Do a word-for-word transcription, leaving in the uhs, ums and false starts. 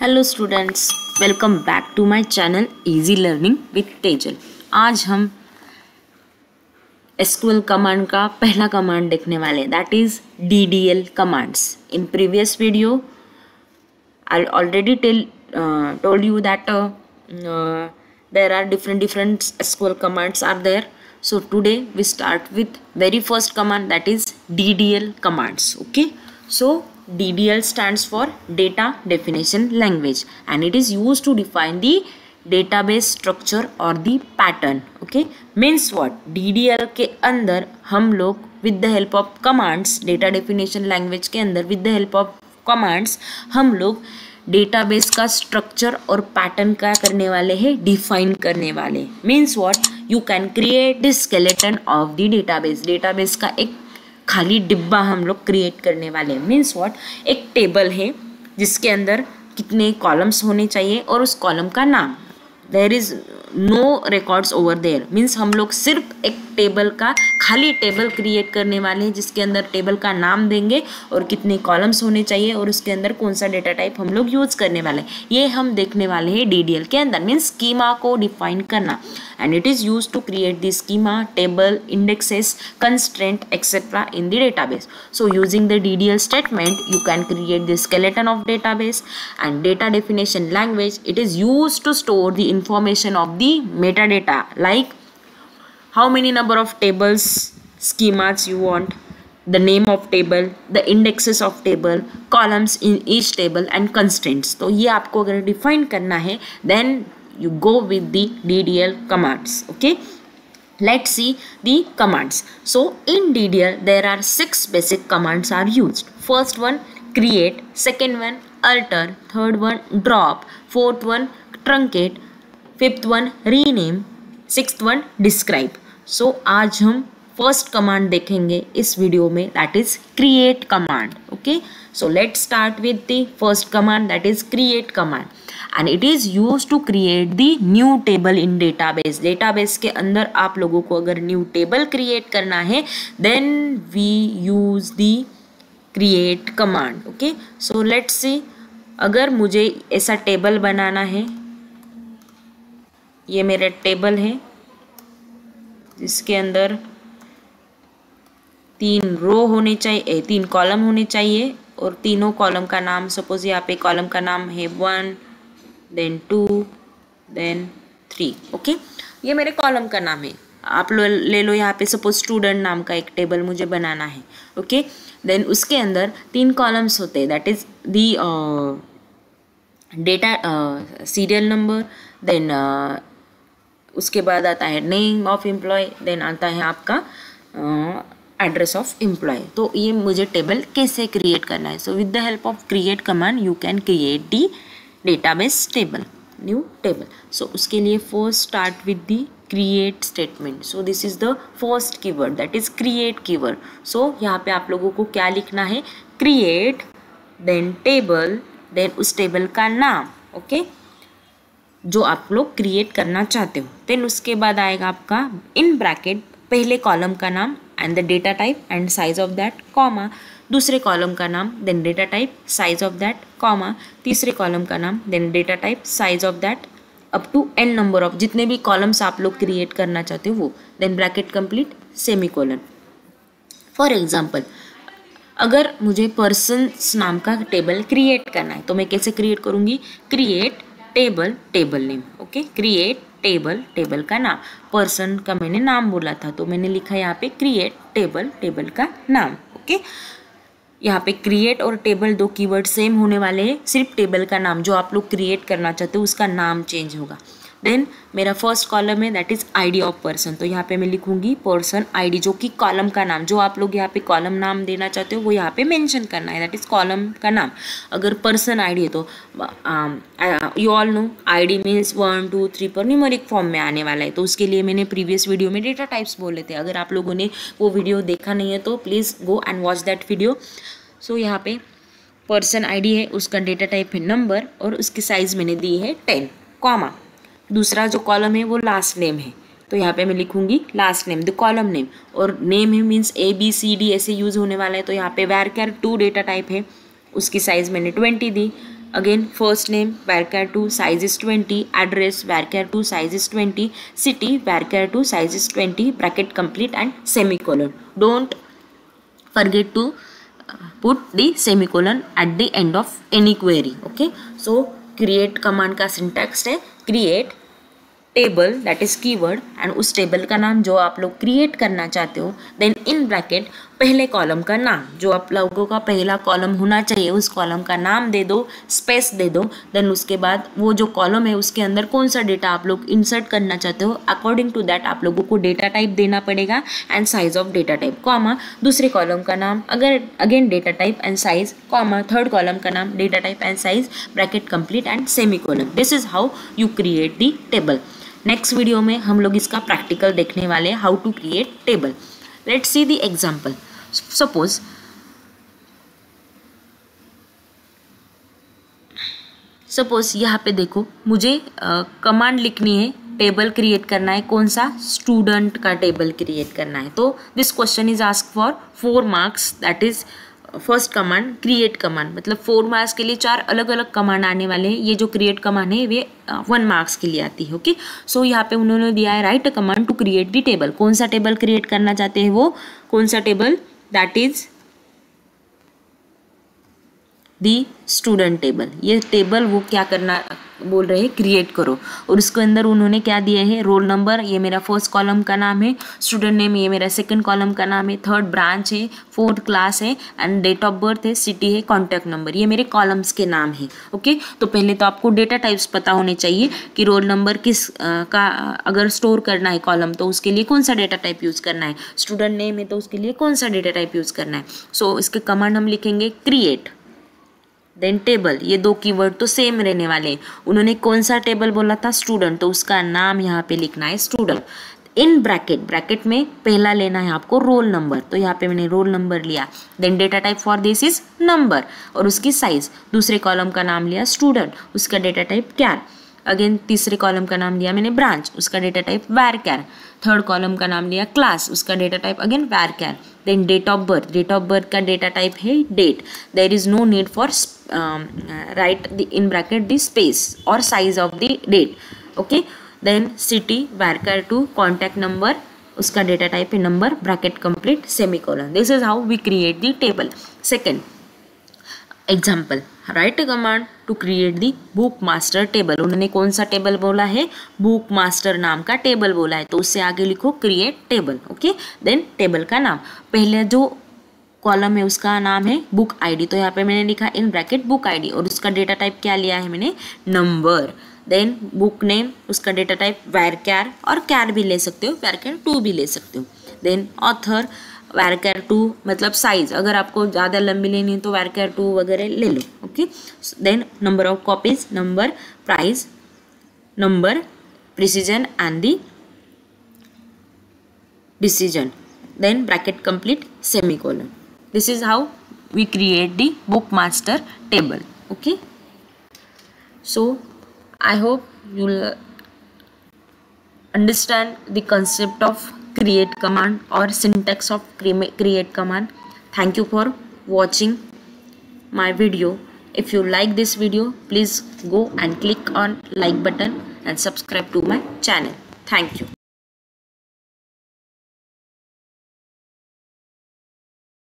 Hello students, welcome back to my channel easy learning with Tejal. आज हम SQL command का पहला कमांड देखने वाले, that is DDL commands. In previous video I already tell told you that there are different different S Q L commands are there. So today we start with very first command, that is D D L commands. Okay, so D D L stands for data definition language and it is used to define the database structure or the pattern. Okay, means what, D D L के अंदर हम लोग with the help of commands, data definition language के अंदर with the help of commands हम लोग database का structure और पैटर्न क्या करने वाले हैं, डिफाइन करने वाले। Means what, you can create the skeleton of the database. Database का एक खाली डिब्बा हम लोग क्रिएट करने वाले हैं। मीन्स व्हाट, एक टेबल है जिसके अंदर कितने कॉलम्स होने चाहिए और उस कॉलम का नाम। There is no records over there. Means हम लोग सिर्फ एक टेबल का खाली टेबल क्रिएट करने वाले हैं जिसके अंदर टेबल का नाम देंगे और कितने कॉलम्स होने चाहिए और उसके अंदर कौन सा डेटा टाइप हम लोग यूज करने वाले हैं, ये हम देखने वाले हैं डीडीएल के अंदर। मीन्स स्कीमा को डिफाइन करना and it is use to create the schema, table, indexes, constraint etcetera in the database. So using the DDL statement you can create the skeleton of database and data definition language it is use to store the information of the metadata, like how many number of tables, schemas you want, the name of table, the indexes of table, columns in each table and constraints. तो ये आपको अगर define करना है then you go with the D D L commands. Okay, let's see the commands. So in D D L there are six basic commands are used. First one create, second one alter, third one drop, fourth one truncate, fifth one rename, sixth one describe. So आज हम first command देखेंगे इस video में, that is create command. Okay, so let start with the first command, that is create command and it is use to create the new table in database. Database के अंदर आप लोगों को अगर new table create करना है then we use the create command. Okay, so let's see, अगर मुझे ऐसा टेबल बनाना है, ये मेरा टेबल है जिसके अंदर तीन रो होने चाहिए, तीन कॉलम होने चाहिए और तीनों कॉलम का नाम, सपोज यहाँ पे कॉलम का नाम है one, then two, then three. Okay, ये मेरे कॉलम का नाम है। आप लो ले लो यहाँ पे सपोज स्टूडेंट नाम का एक टेबल मुझे बनाना है। ओके, देन उसके अंदर तीन कॉलम्स होते हैं, that is the data serial number, then उसके बाद आता है नेम ऑफ एम्प्लॉय, देन आता है आपका एड्रेस ऑफ एम्प्लॉय। तो ये मुझे टेबल कैसे क्रिएट करना है। So with the help of create command you can create the database table, new table. So उसके लिए first start with the create statement. So this is the first keyword, that is create keyword. So यहाँ पे आप लोगों को क्या लिखना है, क्रिएट, देन टेबल, देन उस टेबल का नाम, ओके okay? जो आप लोग क्रिएट करना चाहते हो। देन उसके बाद आएगा आपका इन ब्रैकेट पहले कॉलम का नाम and the data type and size of that, comma, दूसरे कॉलम का नाम, then data type, size of that, comma, तीसरे कॉलम का नाम, then data type, size of that, up to N number of जितने भी कॉलम्स आप लोग क्रिएट करना चाहते हो वो, then bracket complete, semi colon. For example, अगर मुझे पर्सन्स नाम का टेबल क्रिएट करना है तो मैं कैसे क्रिएट करूँगी, create table, table name. Okay, create table, table का नाम। पर्सन का मैंने नाम बोला था तो मैंने लिखा यहाँ पे क्रिएट टेबल, टेबल का नाम। ओके, यहाँ पे क्रिएट और टेबल दो कीवर्ड सेम होने वाले हैं, सिर्फ टेबल का नाम जो आप लोग क्रिएट करना चाहते हो उसका नाम चेंज होगा। देन मेरा फर्स्ट कॉलम है that is ID of person, तो यहाँ पे मैं लिखूंगी पर्सन आईडी, जो कि कॉलम का नाम, जो आप लोग यहाँ पे कॉलम नाम देना चाहते हो वो यहाँ पे मेंशन करना है, दैट इज कॉलम का नाम। अगर पर्सन आईडी है तो you all know ID means one two three पर न्यूमेरिक फॉर्म में आने वाला है, तो उसके लिए मैंने प्रीवियस वीडियो में डेटा टाइप्स बोले थे। अगर आप लोगों ने वो वीडियो देखा नहीं है तो please go and watch that video. So यहाँ पे पर्सन आईडी है, उसका डेटा टाइप है नंबर और उसकी साइज मैंने दी है टेन, कॉमा, दूसरा जो कॉलम है वो लास्ट नेम है तो यहाँ पे मैं लिखूंगी last name, the column name, और नेम है means A B C D ऐसे यूज होने वाला है तो यहाँ पे वैर कैर टू डेटा टाइप है, उसकी साइज मैंने ट्वेंटी दी, again first name varchar two size is twenty, address varchar two size is twenty, city varchar two size is twenty, bracket complete and semicolon. Don't forget to put the semicolon at the end of any query. Okay, so create command का syntax है create table that is keyword and उस table का नाम जो आप लोग create करना चाहते हो, देन इन ब्रैकेट पहले कॉलम का नाम जो आप लोगों का पहला कॉलम होना चाहिए उस कॉलम का नाम दे दो, स्पेस दे दो, देन उसके बाद वो जो कॉलम है उसके अंदर कौन सा डेटा आप लोग इंसर्ट करना चाहते हो अकॉर्डिंग टू दैट आप लोगों को डेटा टाइप देना पड़ेगा and size of data type comma दूसरे कॉलम का नाम अगर again data type and size comma third column का नाम data type and size bracket complete and semicolon. This is how you create the table. Next video में हम लोग इसका प्रैक्टिकल देखने वाले हैं how to create table. Let's see the example. Suppose suppose यहाँ पे देखो मुझे कमांड uh, लिखनी है, टेबल क्रिएट करना है, कौन सा स्टूडेंट का टेबल क्रिएट करना है. तो this question is ask for four marks that is first command create command, मतलब फोर मार्क्स के लिए चार अलग अलग कमांड आने वाले हैं. ये जो क्रिएट कमांड है वे वन मार्क्स के लिए आती है. ओके, सो यहाँ पे उन्होंने दिया है write a command to create the table. कौन सा टेबल क्रिएट करना चाहते हैं वो, कौन सा table, that is the student table. ये टेबल वो क्या करना बोल रहे हैं, क्रिएट करो. और उसके अंदर उन्होंने क्या दिया है, रोल नंबर ये मेरा फर्स्ट कॉलम का नाम है, स्टूडेंट नेम ये मेरा सेकंड कॉलम का नाम है, थर्ड ब्रांच है, फोर्थ क्लास है एंड डेट ऑफ बर्थ है, सिटी है, कॉन्टैक्ट नंबर, ये मेरे कॉलम्स के नाम है. ओके, तो पहले तो आपको डेटा टाइप्स पता होने चाहिए कि रोल नंबर किस आ, का अगर स्टोर करना है कॉलम तो उसके लिए कौन सा डेटा टाइप यूज़ करना है, स्टूडेंट नेम है तो उसके लिए कौन सा डेटा टाइप यूज़ करना है. सो so, इसके कमांड हम लिखेंगे क्रिएट देन टेबल. ये दो कीवर्ड तो सेम रहने वाले हैं. उन्होंने कौन सा टेबल बोला था, स्टूडेंट, तो उसका नाम यहाँ पे लिखना है स्टूडेंट. इन ब्रैकेट ब्रैकेट में पहला लेना है आपको रोल नंबर, तो यहाँ पे मैंने रोल नंबर लिया. Then data type for this is number और उसकी साइज. दूसरे कॉलम का नाम लिया स्टूडेंट, उसका डेटा टाइप कैर. अगेन तीसरे कॉलम का नाम लिया मैंने ब्रांच, उसका data type varchar. Third column का नाम लिया क्लास, उसका data type again varchar. Then date of birth, date of birth का डेटा टाइप है date. There is no need for write in bracket the space और size of the date. Okay, then city varchar two, contact number, उसका data type है number, bracket complete, semicolon. This is how we create the table. Second example, write a command to create the book master table. उन्होंने कौन सा table बोला है, book master नाम का table बोला है, तो उससे आगे लिखो create table. Okay, then table का नाम, पहले जो कॉलम है उसका नाम है बुक आईडी, तो यहाँ पे मैंने लिखा इन ब्रैकेट बुक आईडी और उसका डेटा टाइप क्या लिया है मैंने, नंबर. देन बुक नेम, उसका डेटा टाइप varchar और कैर भी ले सकते हो, varchar टू भी ले सकते हो. देन ऑथर varchar टू, मतलब साइज अगर आपको ज़्यादा लंबी लेनी है तो varchar टू वगैरह ले लो. Okay, then number of copies, number, price, number, precision and the decision. Then bracket complete, semicolon. This is how we create the book master table. Okay, so I hope you'll understand the concept of create command or syntax of create command. Thank you for watching my video. If you like this video, please go and click on like button and subscribe to my channel. Thank you.